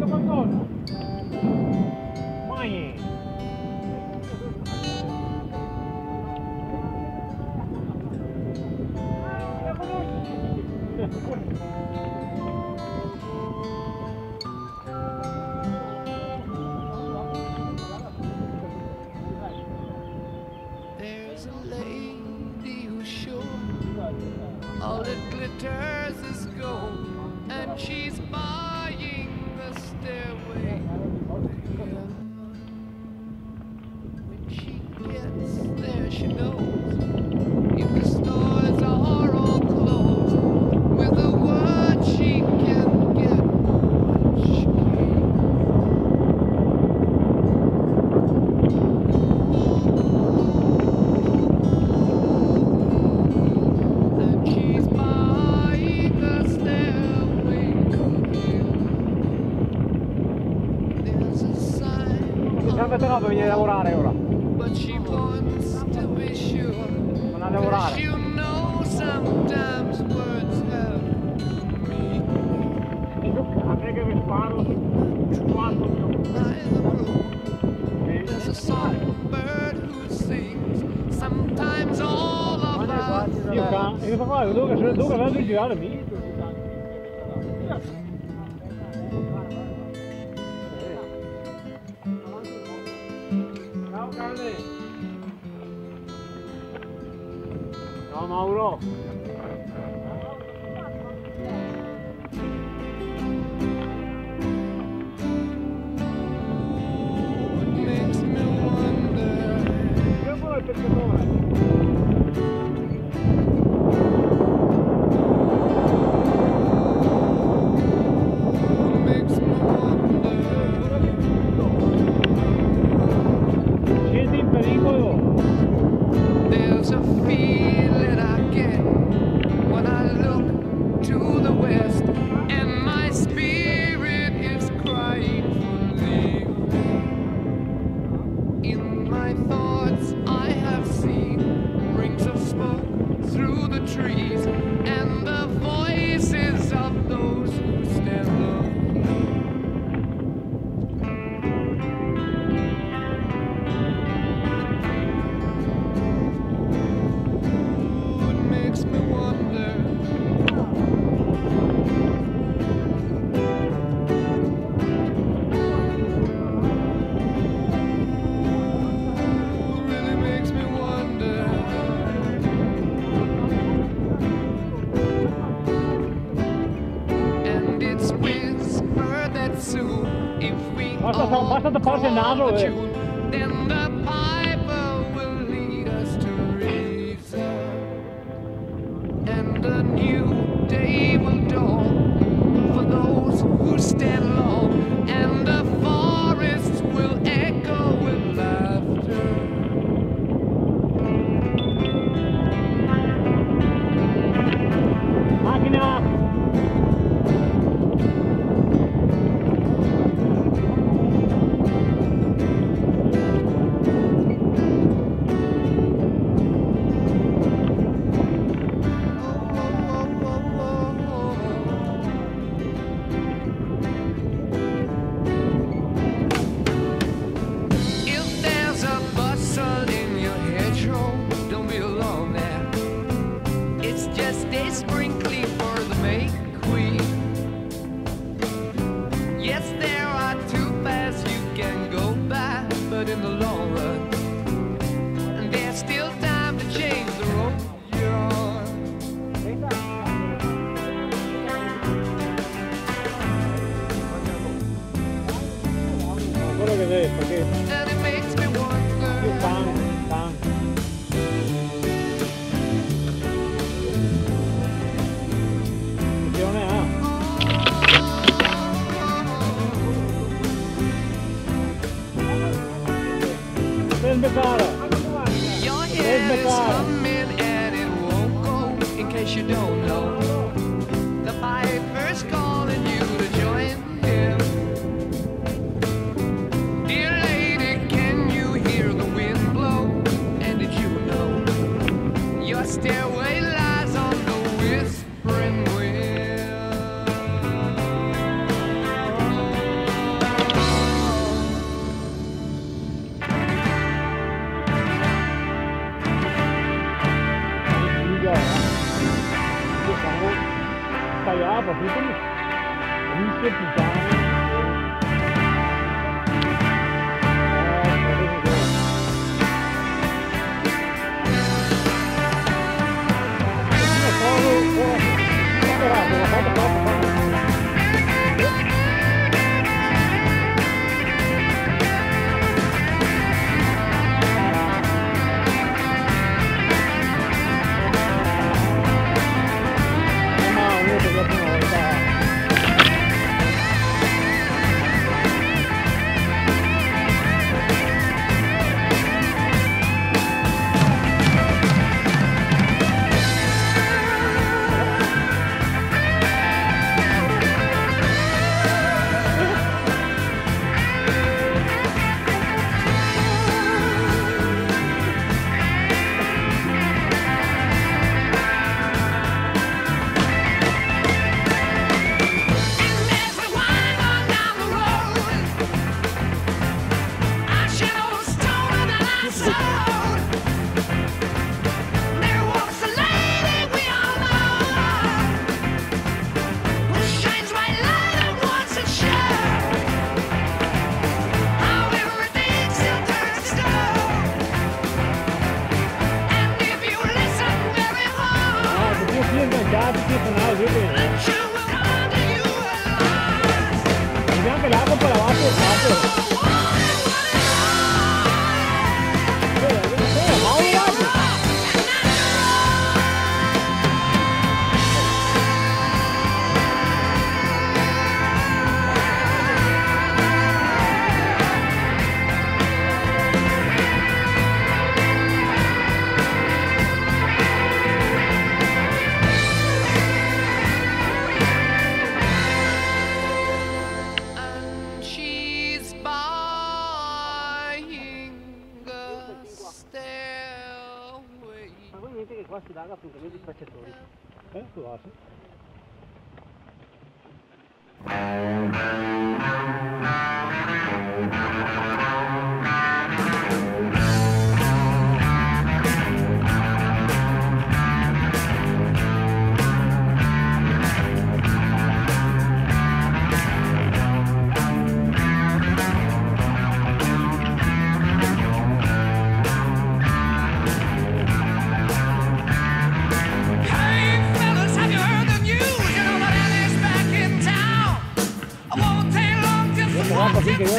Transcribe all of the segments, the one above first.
There's a lady who's sure all that glitters is gold, and she's buying the stairway to heaven. When she gets there, she knows if the stores are all closed, with a word she can get what she can. And she's buying the stairway to heaven. There's a sign, Sempre te no per venire a lavorare ora. but she wants to be sure. Non a lavorare. 'Cause you know sometimes words have meaning. A te che mi sparo, quanto By the road, there's a songbird who sings. Sometimes all of us. io papà, dove devo girare lì? Ciao Carne. Ciao Mauro. Makes me wonder. Che vuoi per favore? Makes me wonder. Siete in pericolo? There's a feeling I get when I look to the west, and my spirit is crying for leave. In my thoughts I have seen rings of smoke through the trees, and the voices of those who stand alone. It makes me wonder. Really makes me wonder. And it's whispered that soon, if we Basta all tapparsi il naso, call the eh. tune, then the piper will lead us to reason, and a new day will dawn for those who stand long, and the forests will echo with laughter. Macchina! If there's a bustle in your hedgerow, don't be alone there. It's just a sprinkling for the May Queen. Yes, there are two paths you can go by, but in the long run, there's still time to change the road you're on. Quello che vedi, perché And it makes me più wonder. pan. Funzione ha. Per sbeccare. Your head is humming and it won't go. In case you don't know, the piper's calling you to join him. Dear lady, can you hear the wind blow? And did you know your stairway lies on the whispering wind? più puttane. Anche l'acqua per lavare il capo. Che qua si laga appuntamento di spacciatori. Può darsi. Così che io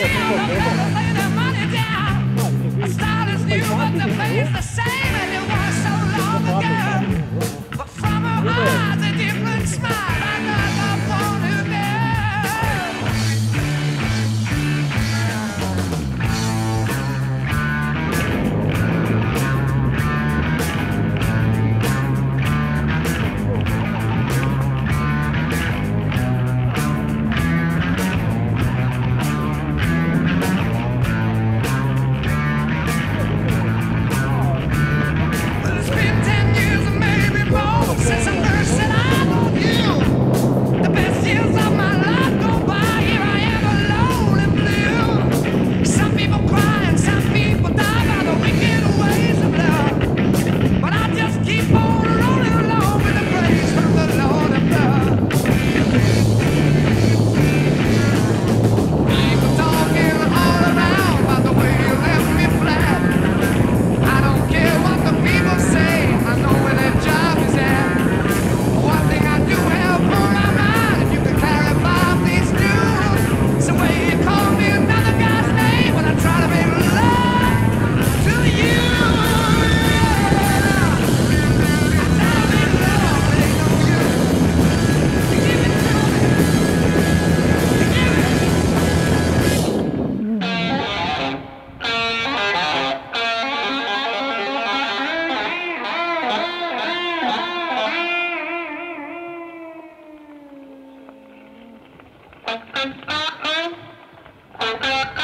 Thank you.